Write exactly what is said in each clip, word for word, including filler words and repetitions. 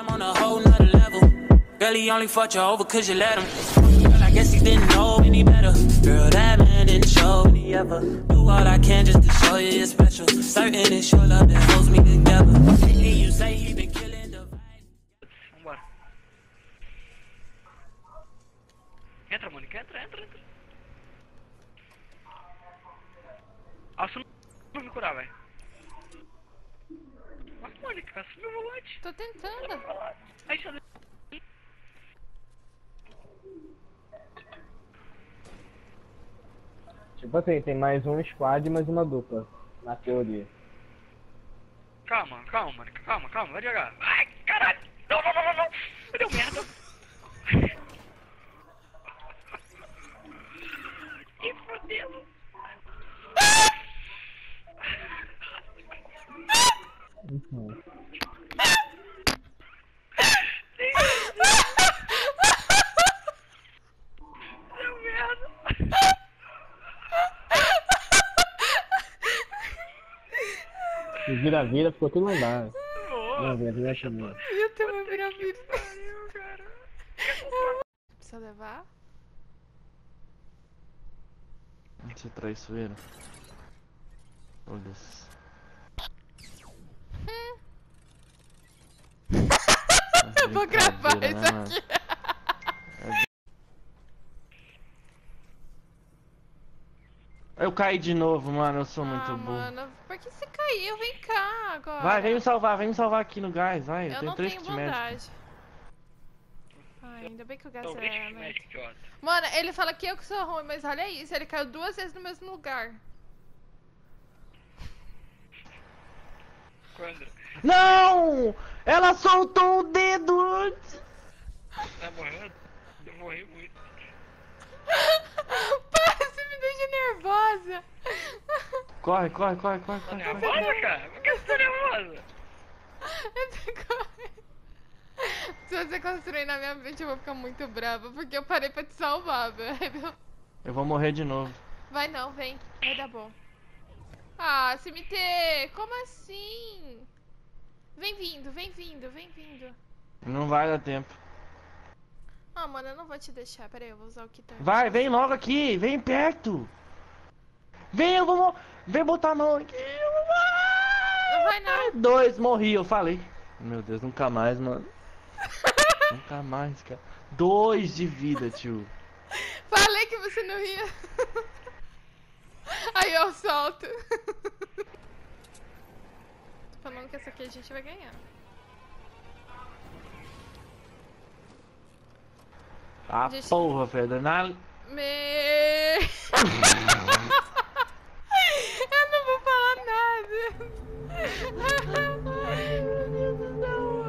I'm on a whole nother level. Girl, he only fucked you over cause you let him. Girl, I guess he didn't know any better. Girl, that man didn't show me ever. Do all I can just to show you you're special. Certain it's your love that holds me together. And you say he been killing the vibe. Vambora. Entra, Mônica, entra, entra, entra. Ah, você não me curar, velho. Mas, Mônica, assume o volante. Tô tentando. Aí, deixa eu... Tipo assim, tem mais um squad e mais uma dupla, na teoria. Calma, calma, Mônica, calma, calma, vai devagar. Ai, caralho! Não, não, não, não, não! Deu merda! Que fodendo! Uhum. Deu merda! E vira-vira ficou tudo lá embaixo. Boa! Não, vira-vira é comigo. Eu também vira-vira. Pariu, cara! Precisa levar? Você é traiçoeiro. Olha isso. Eu vou gravar Brincadeira, isso né, mano? aqui. Eu caí de novo, mano. Eu sou muito Ah, burro. mano, por que você caiu? Vem cá agora. Vai, vem me salvar, vem me salvar aqui no gás, vai. Eu, Eu tenho não três tenho kits médicos. bondade. Ai, ainda bem que o gás Então, é deixa que médico. médico, idiota. Mano, ele fala que eu que sou ruim, mas olha isso, ele caiu duas vezes no mesmo lugar. Quando? Não! Ela soltou o dedo! Tá morrendo? Eu morri muito. Para, você me deixa nervosa. Corre, corre, corre, corre, Tá corre. corre. nervosa, cara? Por que você tá nervosa? Eu tô correndo. Se você construir na minha frente, eu vou ficar muito brava, porque eu parei pra te salvar, velho. Eu vou morrer de novo. Vai não, vem. Vai dar bom. Ah, C M T, como assim? Vem vindo, vem vindo, vem vindo. Não vai dar tempo. Ah, mano, eu não vou te deixar. Pera aí, eu vou usar o que tá. Vai, vem logo aqui, vem perto. Vem, eu vou... mo- Vem botar a mão aqui. Não vai não. Dois, morri, eu falei. Meu Deus, nunca mais, mano. Nunca mais, cara. Dois de vida, tio. Falei que você não ia. Aí eu solto. Tô falando que essa aqui a gente vai ganhar. Ah, Gente- porra, velho. Na... Me... Eu não vou falar nada. Ai, meu Deus do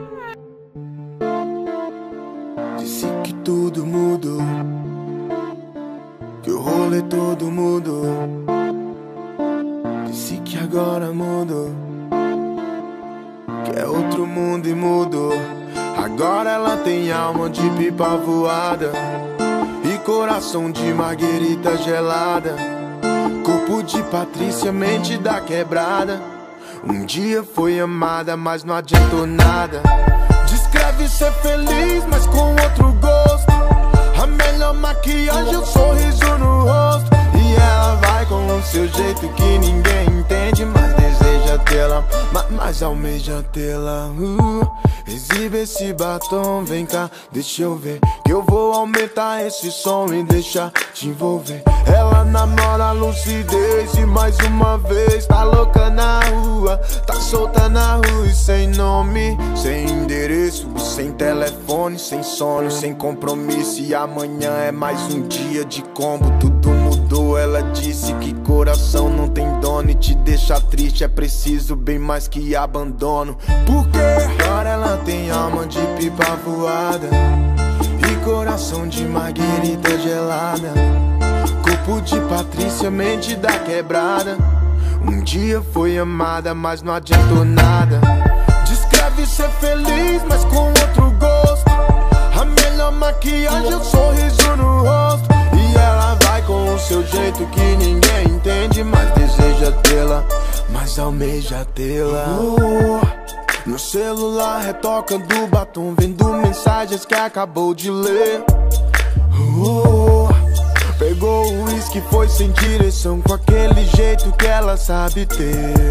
céu. Disse que tudo mudou, que o rolê todo mudou. Disse que agora mudou, que é outro mundo e mudou. Agora ela tem alma de pipa voada e coração de marguerita gelada, corpo de Patrícia, mente da quebrada. Um dia foi amada, mas não adiantou nada. Descreve ser feliz, mas com outro gosto. A melhor maquiagem é o sorriso no rosto. E ela vai com o seu jeito que ninguém entende, mas deseja tê-la, ma mas almeja tê-la. uh, Exibe esse batom, vem cá, deixa eu ver, que eu vou aumentar esse som e deixar te envolver. Ela namora a lucidez e mais uma vez tá louca na rua, tá solta na rua e sem nome, sem endereço, sem telefone, sem sono, sem compromisso. E amanhã é mais um dia de combo, tudo mudou. Ela disse que coração não tem dono e te deixa triste é preciso bem mais que abandono. Porque agora ela tem alma de pipa voada e coração de marguerita gelada, corpo de Patrícia, mente da quebrada. Um dia foi amada, mas não adiantou nada. Descreve ser feliz, mas com outro gosto. A melhor maquiagem é o sorriso no rosto. E ela vai com o seu jeito que ninguém entende, mas deseja tê-la, mas almeja tê-la. oh, No celular retocando batom, vendo mensagens que acabou de ler. uh, Pegou o uísque, foi sem direção, com aquele jeito que ela sabe ter.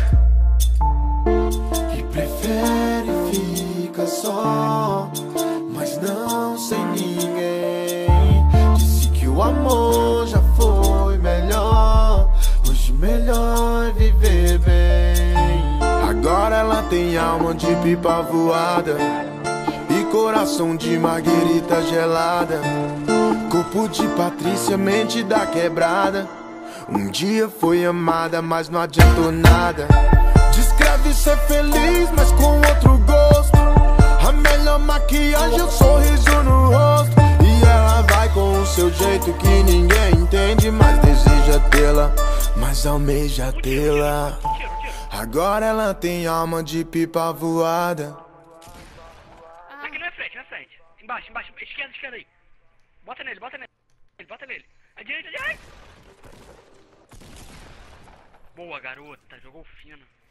E prefere ficar só, mas não sem ninguém. Disse que o amor já foi melhor, hoje melhor é viver bem. Agora ela tem alma de pipa voada e coração de marguerita gelada, corpo de Patrícia, mente da quebrada. Um dia foi amada, mas não adiantou nada. Descreve ser feliz, mas com outro gosto. A melhor maquiagem é o sorriso no rosto. E ela vai com o seu jeito que ninguém entende, mas deseja tê-la, mas almeja tê-la. Agora ela tem alma de pipa voada. Aqui na frente, na frente. Embaixo, embaixo, esquerda, esquerda aí. Bota nele, bota nele, bota nele. A direita, a direita. Boa, garota, jogou fino.